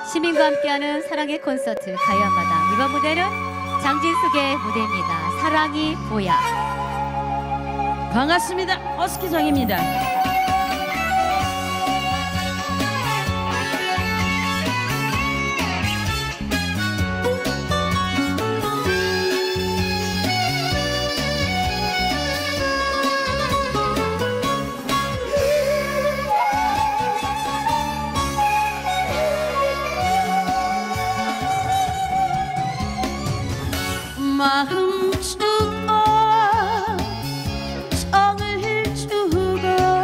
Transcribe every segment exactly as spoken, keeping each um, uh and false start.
시민과 함께하는 사랑의 콘서트 가요한마당. 이번 무대는 장진숙의 무대입니다. 사랑이 보야. 반갑습니다. 어스키장입니다. 마음 주고 정을 주고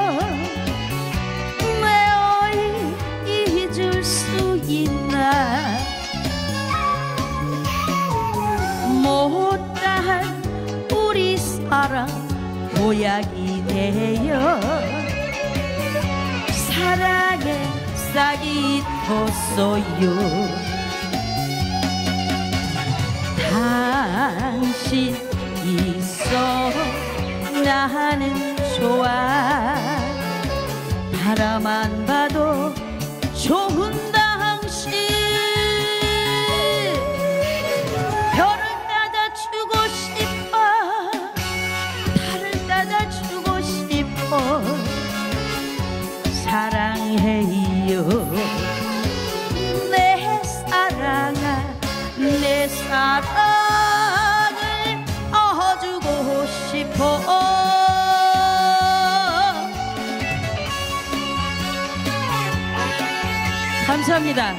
내 어이 잊을 수 있나. 못다한 우리 사랑 보약이 되어 사랑에 싹이 텄어요. 당신 있어 나는 좋아. 바라만 봐도 좋은 당신. 별을 따다주고 싶어. 달을 따다주고 싶어. 사랑해요 내 사랑아. 내 사랑을 어주고 싶어. 감사합니다.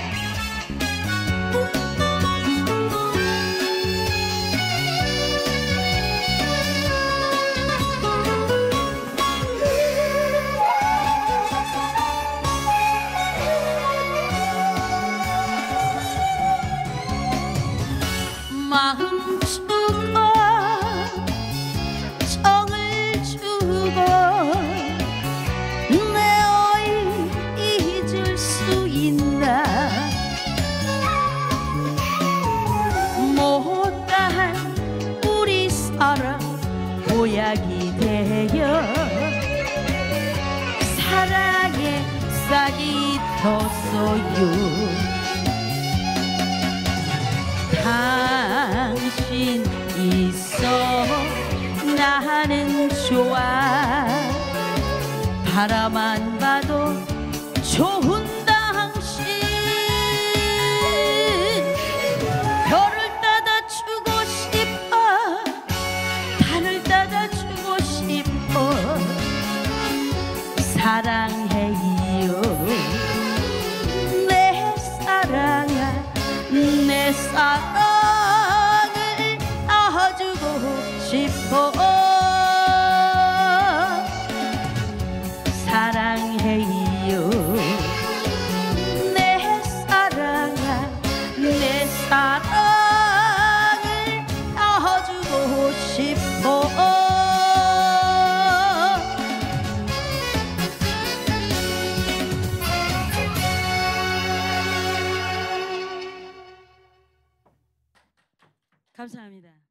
마음 주고 정을 주고 내 어이 잊을 수 있나. 못다한 우리 사랑 보약이 되어 사랑에 싹이 텄어요. 당신 있어 나는 좋아. 바라만 봐도 좋은 당신. 별을 따다주고 싶어. 달을 따다주고 싶어. 사랑해요 내 사랑아. 내 사랑을 낳아주고 싶어. 사랑해요 내 사랑아. 내 사랑을 낳아주고 싶어. 감사합니다.